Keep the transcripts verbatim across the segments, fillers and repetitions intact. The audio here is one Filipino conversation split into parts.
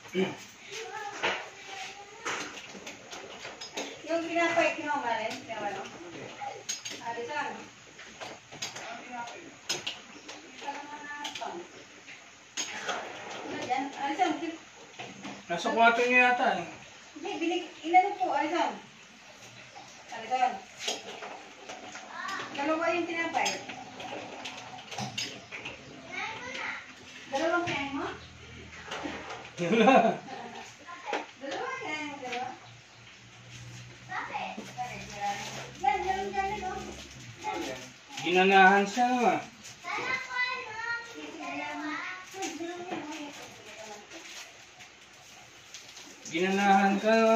Yung pinapay, kinuha mo rin? Kinuha mo? Alisan. Yung pinapay. Alisan naman na ito. Ano dyan? Alisan. Nasa kwarto niya yata eh. Hindi, binig, inano po, Alisan. Alisan. Dalawa yung tinapay. Dalawang kaya mo? Wala. Dalawa kaya mo, dalawa? Bakit? Bakit? Yan, yan, yan, yan, oh. Ginanahan siya naman. Ginanahan ka no?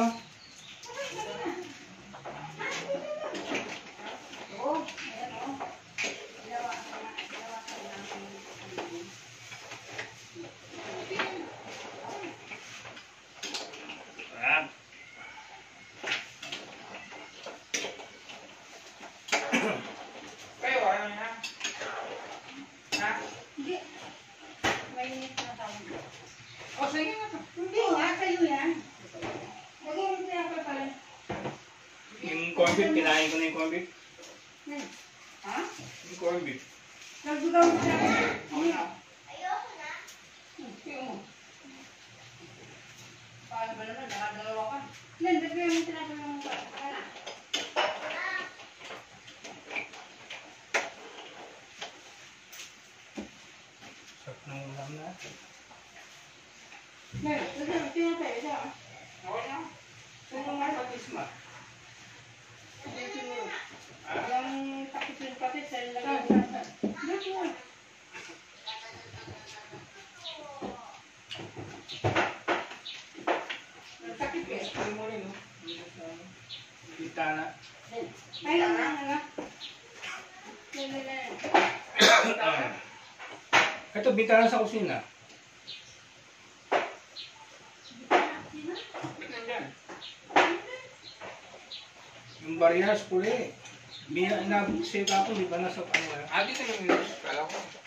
Kayo, ano na? Ha? Hindi. May natawag. O, sige nga to. Hindi nga, kayo yan. Magiging tinapay pala. Yung corned beef, kinain ko na yung corned beef. Hmm. Ha? Yung corned beef. Nagbugaw mo na. Hindi. Ayoko na. Hindi mo. Paano ba naman? Nakadalawa ka. Hindi, nagbugaw mo tinapay mo. Kaya. Sarap ng ulam natin. Meron. Nagbugaw tinapay. Ito. Okay na. Sino nga patis ma? Hindi siguro. Ang takip yung patis, ay lagay Saan, mo. saan, saan? Hindi mo. Ang takip eh. Ano mo rin no? Pitana. Ay, lang, lang, lang. Lang, lang, lang. Ito, bitana sa kusina. Nandyan. Yung barihas puli. Bina, inabot siya ako, di ba nasa ano? Ah, dito yung minus. Kala ko.